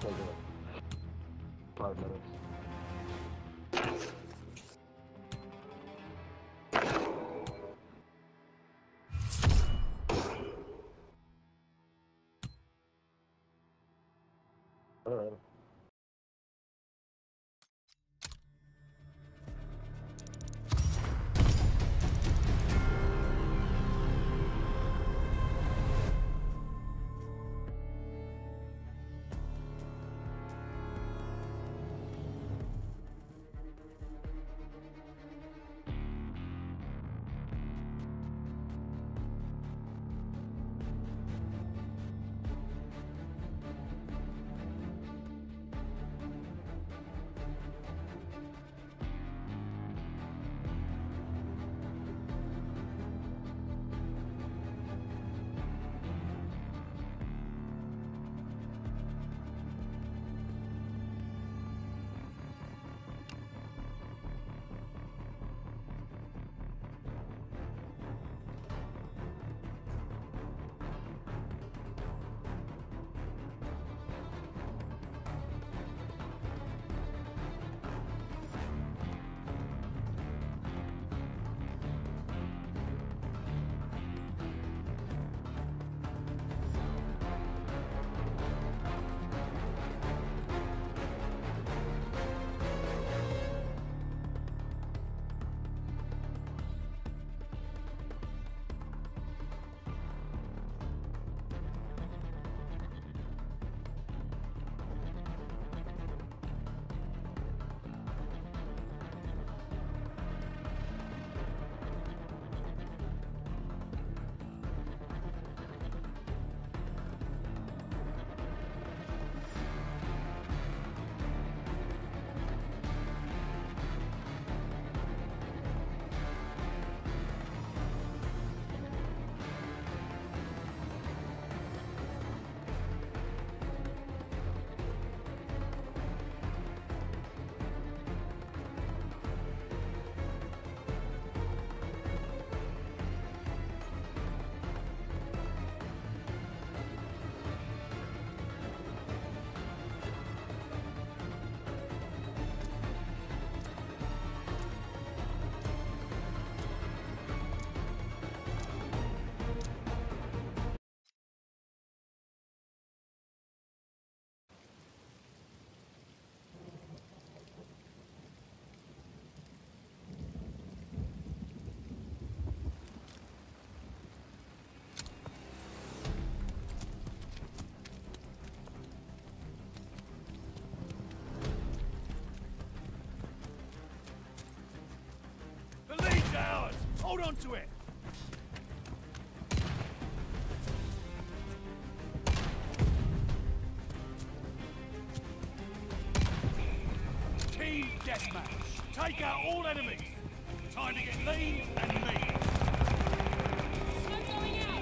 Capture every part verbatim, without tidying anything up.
take it. Five minutes. Alright. Hold on to it! Team deathmatch. Take out all enemies. Time to get lean and mean. Smoke going out!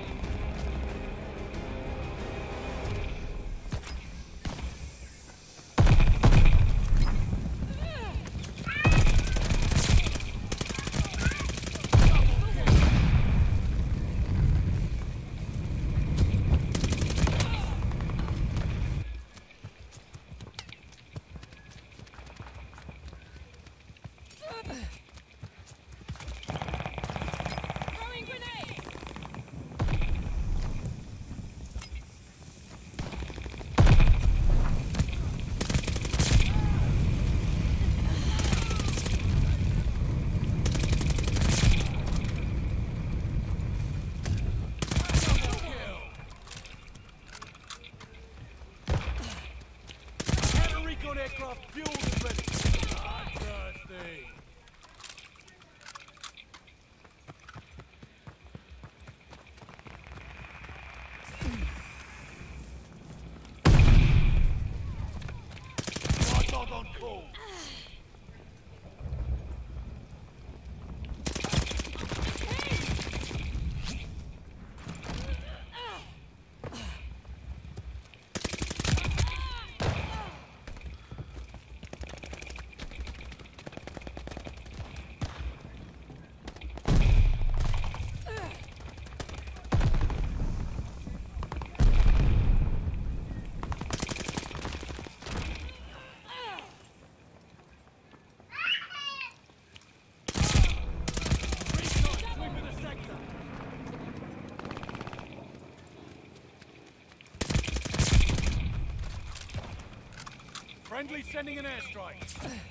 Friendly sending an airstrike.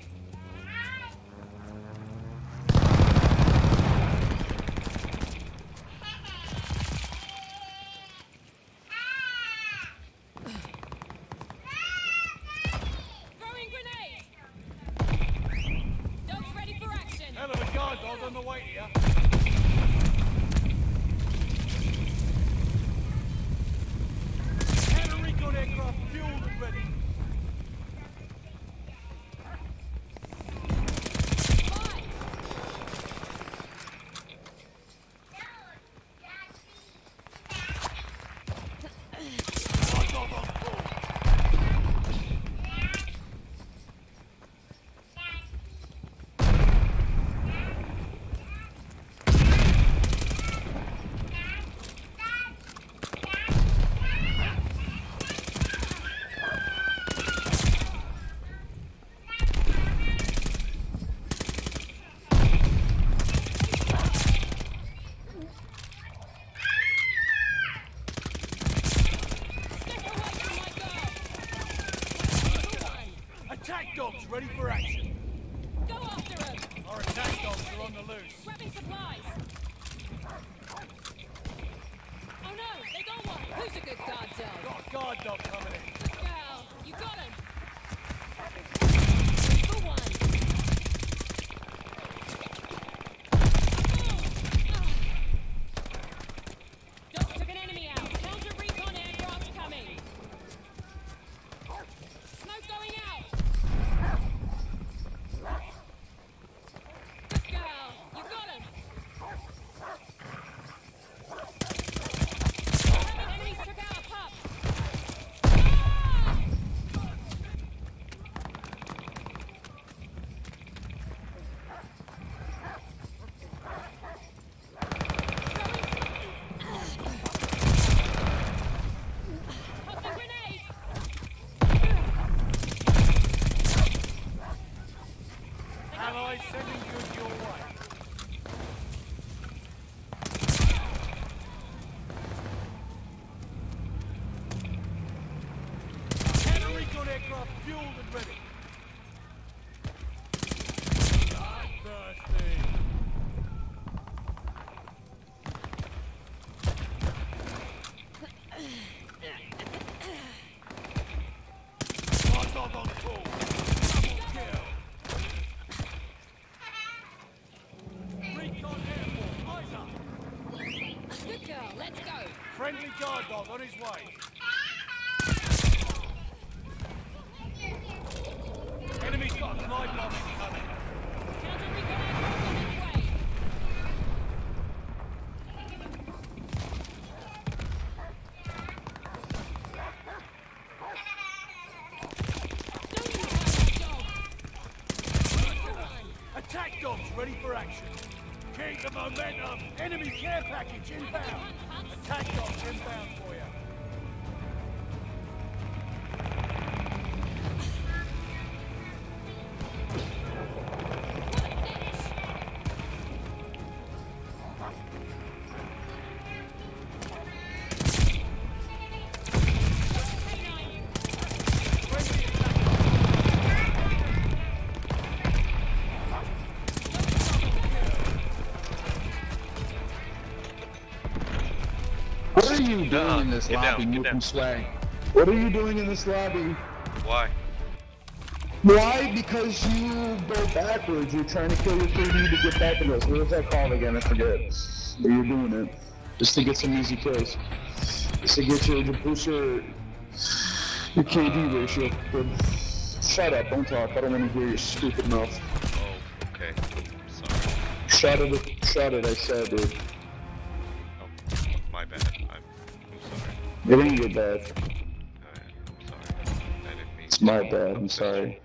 Throwing grenade! Dogs ready for action! Hell of a guard dog on the way here. Counter recon aircraft fueled and ready. Fire! Guard dog on call. Step away from my girl! Attack dogs ready for action. Go after them! Our attack dogs are on the loose. Grabbing supplies! Oh no, they got one! Who's a good guard dog? Got a guard dog coming in. Good girl! You got him! For one! Dogs took an enemy out! Counter recon aircraft coming! Smoke going out! Good girl! You got him! Enemies took out a pup! Ah! Tossing grenade! Allies sending goods your way. Counter recon aircraft fueled and ready. Bloodthirsty. Guard dog on call. Double kill. Recon airborne. Eyes up. Good girl, let's go! Friendly guard dog on his way. Enemy's got a glide bomb incoming. Counter recon aircraft on its way! Don't you hurt that dog! For one! Attack dogs ready for action. Keep the momentum. Enemy care package inbound. Attack dogs inbound for you. What a finish! Canine! Friendly attack dogs. What are you doing Nuh-uh. in this Get lobby, down, get Nukem down. Swag? What are you doing in this lobby? Why? Why? Because you go backwards. You're trying to kill your K D to get back in this. What is that called again? I forget. But you're doing it just to get some easy kills. Just to get your to boost your your K D ratio. But shut up! Don't talk. I don't want to hear your stupid mouth. Oh, okay. Sorry. Shut it! Shut it! I said, dude. Oh, my bad. I'm, I'm sorry. It ain't your bad. Alright, I'm sorry. I didn't mean It's my bad. I'm sorry.